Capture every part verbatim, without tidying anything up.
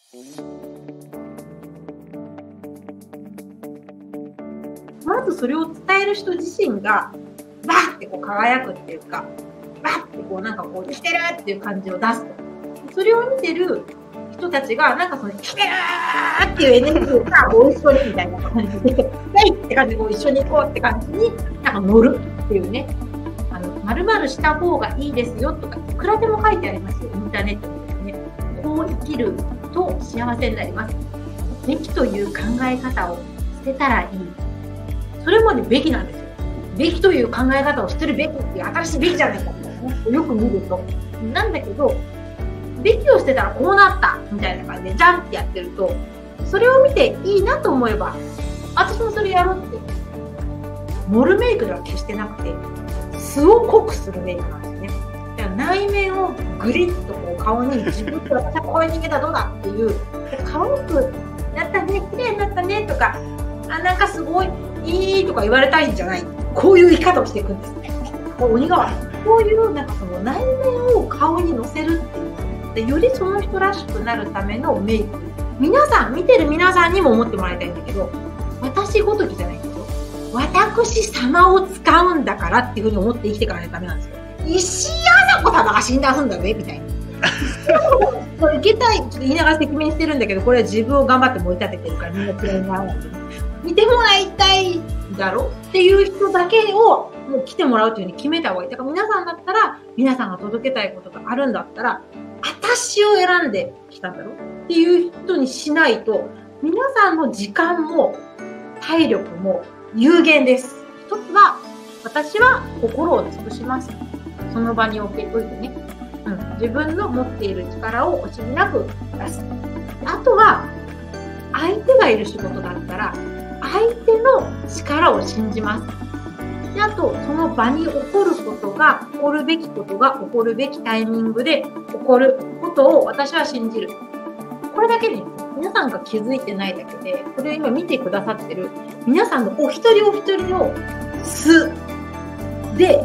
まずそれを伝える人自身がバーってこう輝くっていうか、バーってこうなんかこう生きてるっていう感じを出すと、それを見てる人たちがなんかその生きてるーっていうエネルギーがご一緒にみたいな感じで、はいって感じでこう一緒に行こうって感じになんか乗るっていうね。あの〇〇した方がいいですよとかいくらでも書いてありますよ、インターネットにですね。こう生きると幸せになります。べきという考え方を捨てたらいい。それもね、べきなんですよ。べきという考え方を捨てるべきっていう新しいべきじゃないかみたいなね。よく見ると。なんだけど、べきを捨てたらこうなったみたいな感じでジャンってやってると、それを見ていいなと思えば、私もそれやろうって。モルメイクでは決してなくて、素を濃くするメイクなんですね。だから内面をグリッとこう顔に自分で私はこういう人間だどうだっていう、可愛くなったね、綺麗になったねとか、あ、なんかすごいいいとか言われたいんじゃない。こういう生き方をしていくんですね。鬼川、こういうなんかその内面を顔に乗せるっていうで、よりその人らしくなるためのメイク。皆さん、見てる皆さんにも思ってもらいたいんだけど、私ごときじゃないんですよ。私様を使うんだからっていうふうに思って生きていかないとダメなんですよ。石井麻子様が死んだんだべみたいな。これ受けたい、ちょっと言いながら赤面してるんだけど、これは自分を頑張って盛り立ててるからみんな嫌いにならないで、ね、見てもらいたいだろっていう人だけをもう来てもらうというふうに決めた方がいい。だから皆さんだったら、皆さんが届けたいことがあるんだったら、私を選んできたんだろっていう人にしないと、皆さんの時間も体力も有限です。一つは、私は心を尽くします。その場に置いてね、うん、自分の持っている力を惜しみなく出す。あとは、相手がいる仕事だったら、相手の力を信じます。で、あと、その場に起こることが、起こるべきことが起こるべきタイミングで起こることを私は信じる。これだけで、皆さんが気づいてないだけで、これを今見てくださってる皆さんのお一人お一人の素で、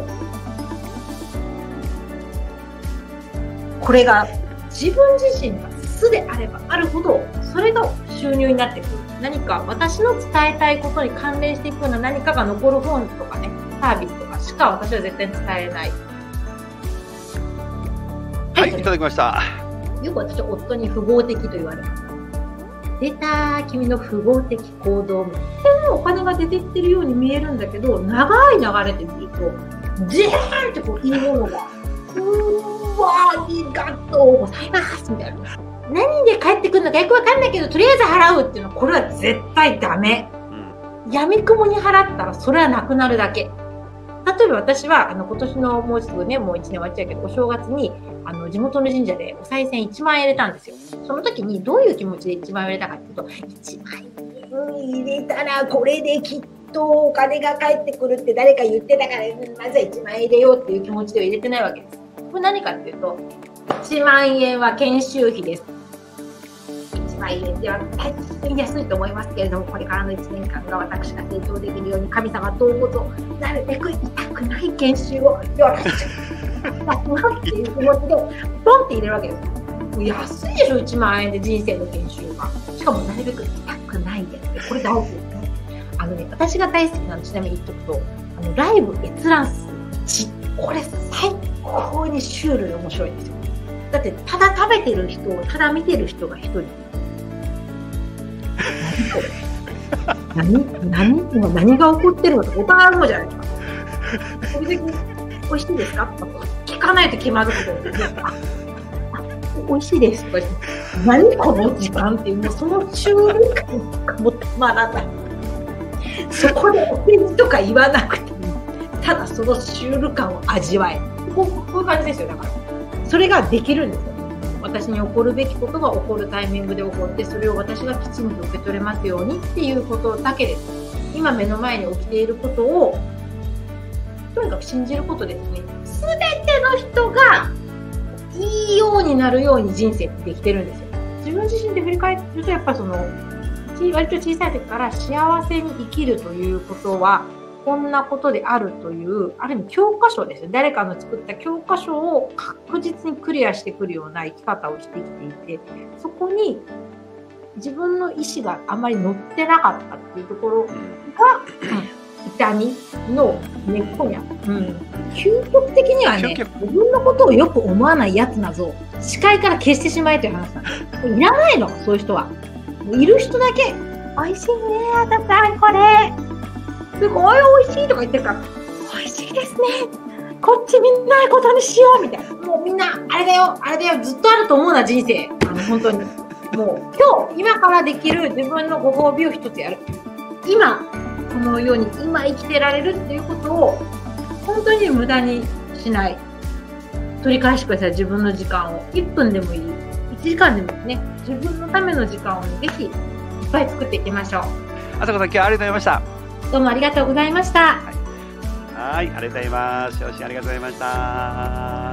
これが自分自身が素であればあるほど、それが収入になってくる。何か私の伝えたいことに関連していくような何かが残る本とかね、サービスとかしか私は絶対伝えれない。 はい、いただきました。 よく私は夫に不合的と言われます。出た君の不合的行動。でもお金が出てってるように見えるんだけど、長い流れで見ると、ジーンってこういいものが、うーわー、ありがとうございますみたいな。何で帰ってくるのかよくわかんないけど、とりあえず払うっていうのは、これは絶対ダメ。闇雲に払ったらそれはなくなるだけ。例えば私は、あの、今年のもうすぐね、もういちねん終わっちゃうけど、お正月に、あの、地元の神社でお賽銭いちまんえん入れたんですよ。その時にどういう気持ちでいちまんえん入れたかっていうと、いちまんえん入れたらこれできっとお金が返ってくるって誰か言ってたから、まずはいちまんえん入れようっていう気持ちでは入れてないわけです。これ何かっていうと、いちまんえんは研修費です。いちまんえんでは大変安いと思いますけれども、これからのいちねんかんが私が成長できるように神様どうぞなるべく痛くない研修をよろしくっていう気持ちでポンって入れるわけです。もう安いでしょ、いちまんえんで人生の研修が。しかもなるべく痛くないやつで、これ大事ですね。あのね、私が大好きなの、ちなみに言っとくと、あのライブ閲覧数いち、これ最高にシュールで面白いんですよ。だってただ食べてる人をただ見てる人が一人。何これ何何何が起こってるのってお互い思うじゃないですか。それで美味しいですかとか聞かないと気まずくて、あ、美味しいですとか言って、何この時間っていう、もうそのシュール感がもたまらない。そこでお返事とか言わなくても、ただそのシュール感を味わえる。こう、こういう感じですよ。だからそれができるんですよ。私に起こるべきことが起こるタイミングで起こって、それを私がきちんと受け取れますようにっていうことだけです。今目の前に起きていることをとにかく信じることですね。すべての人がいいようになるように人生ってできてるんですよ。自分自身で振り返ると、やっぱその割と小さい時から幸せに生きるということはこんなことであるという、ある意味教科書ですよ。誰かの作った教科書を確実にクリアしてくるような生き方をしてきていて、そこに自分の意思があまり乗ってなかったっていうところが、痛みの根っこにある。うん、究極的にはね、自分のことをよく思わないやつなぞ、視界から消してしまえという話なん。いらないの、そういう人は。いる人だけ、美味しいね、あなた、これ。すごい美味しいとか言ってるから、美味しいですね。こっち見ないことにしようみたいな。もうみんな、あれだよ、あれだよ、ずっとあると思うな、人生。あの、本当に。もう、今日、今からできる自分のご褒美を一つやる。今、このように、今生きてられるっていうことを、本当に無駄にしない。取り返してください、自分の時間を。いっぷんでもいい。いちじかんでもいいね。自分のための時間をぜひ、いっぱい作っていきましょう。 あさこさん、今日はありがとうございました。 どうもありがとうございました。 はい、はい、ありがとうございます。よし、ありがとうございました。